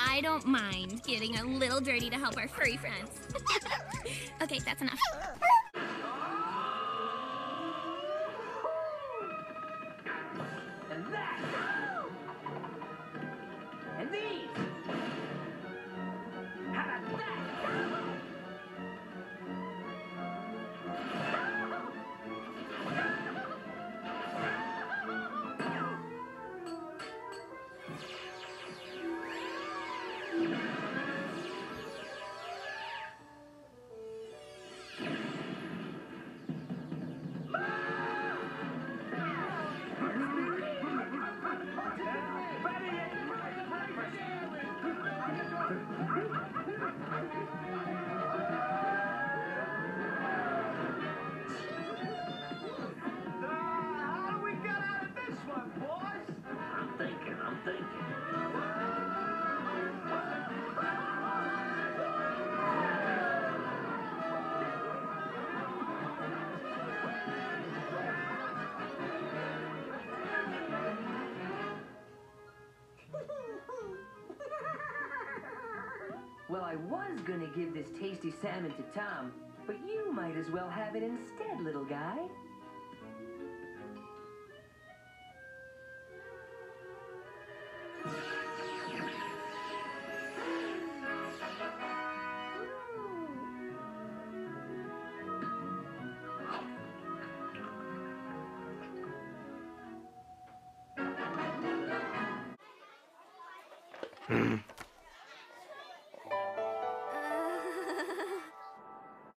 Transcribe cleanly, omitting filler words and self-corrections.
I don't mind getting a little dirty to help our furry friends. Okay, that's enough. And that. And these. How about that? How do we get out of this one, boys? I'm thinking. Well, I was gonna give this tasty salmon to Tom, but you might as well have it instead, little guy.